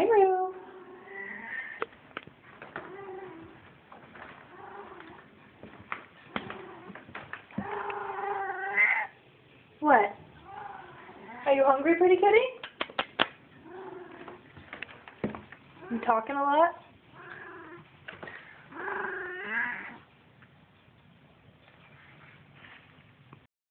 Hi, Roo. What? Are you hungry, pretty kitty? You talking a lot?